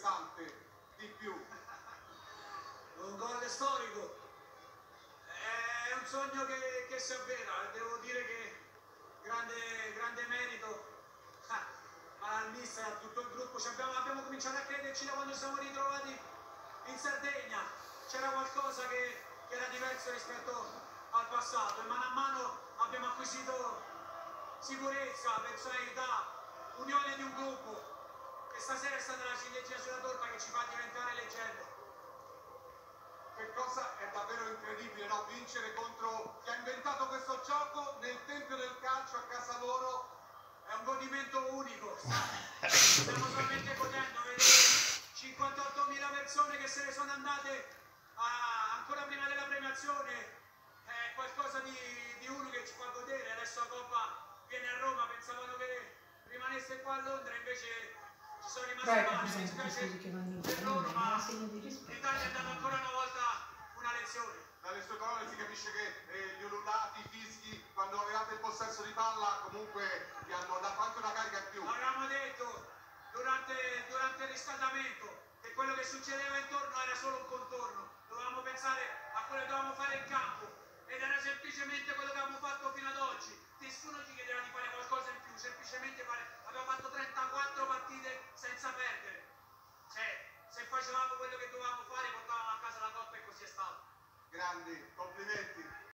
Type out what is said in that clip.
interessante di più. Un gol storico, è un sogno che si avvera, devo dire che grande merito al mister, a tutto il gruppo. Abbiamo cominciato a crederci da quando siamo ritrovati in Sardegna, c'era qualcosa che era diverso rispetto al passato e mano a mano abbiamo acquisito sicurezza, personalità, unione di un gruppo e stasera è stata la ciliegina sulla torta che ci fa diventare leggende. Che cosa è davvero incredibile, no? Vincere contro chi ha inventato questo gioco nel tempio del calcio a casa loro. È un godimento unico, stiamo solamente godendo, vedere 58.000 persone che se ne sono andate ancora prima della premiazione, è qualcosa di unico che ci fa godere. Adesso la Coppa viene a Roma, pensavano che rimanesse qua a Londra, invece ci sono rimasti male, mi dispiace per loro, ma l'Italia è data ancora una volta una lezione. Dalle sue parole si capisce che gli ululati, i fischi, quando avevate il possesso di palla, comunque vi hanno dato anche una carica in più. Avevamo detto durante il riscaldamento che quello che succedeva intorno era solo un contorno, dovevamo pensare a quello che dovevamo fare in campo ed era semplicemente